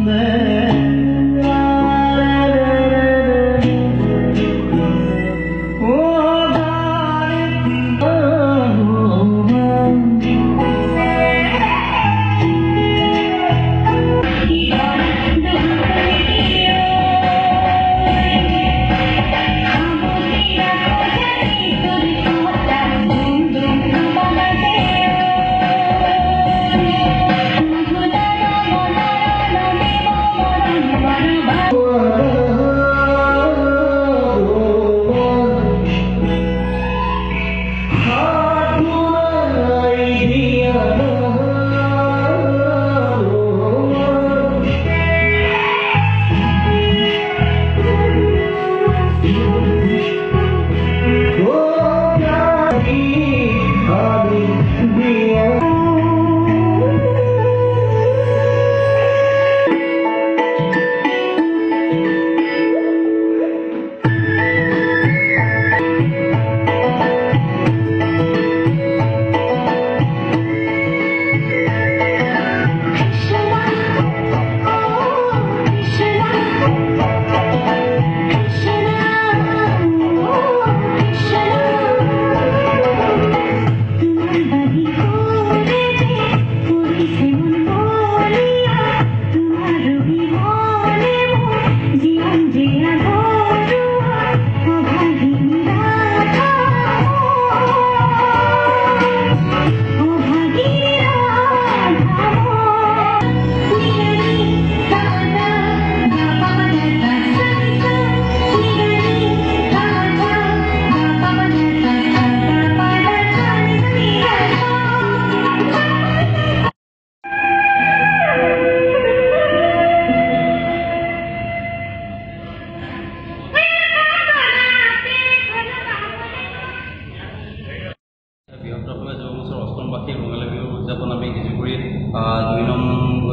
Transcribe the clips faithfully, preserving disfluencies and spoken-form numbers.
দুই নং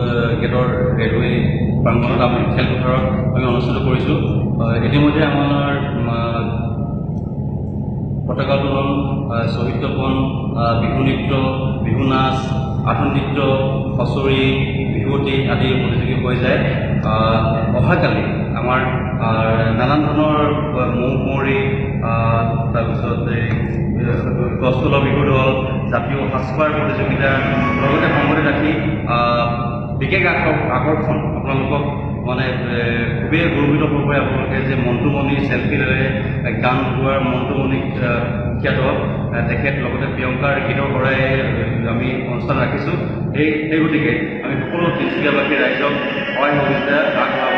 গেটৰ ৰেলৱে প্ৰাংগণত আমি খেলপথাৰত আমি অনুষ্ঠিত কৰিছোঁ। ইতিমধ্যে আমাৰ পতাকা উত্তোলন, শ্বহীদ তৰ্পণ, বিহু নৃত্য, বিহু নাচ, আধুনিক নৃত্য, হুঁচৰি, বিহুৱতী আদি প্ৰতিযোগী হৈ যায়। অহাকালি আমাৰ নানান ধৰণৰ মৌ কুঁৱৰী, তাৰপিছত গছতলৰ বিহু দল, জাতীয় সাজপাৰ প্ৰতিযোগিতা লগতে সংগতি ৰাখি বিশেষ আকৰ্ষণ আপোনালোকক মানে খুবেই গৌৰৱিত কৰিব আপোনালোকে যে মন্টুমণি চেল্ফিৰে গান গোৱাৰ মন্টুমণি খ্যাত তেখেত লগতে প্ৰিয়ংকাৰ গীতৰ পৰাই আমি অনুষ্ঠান ৰাখিছোঁ। সেই সেই গতিকে আমি সকলো তিনিচুকীয়াবাসী ৰাইজক সহায় সহযোগিতা আগবঢ়াব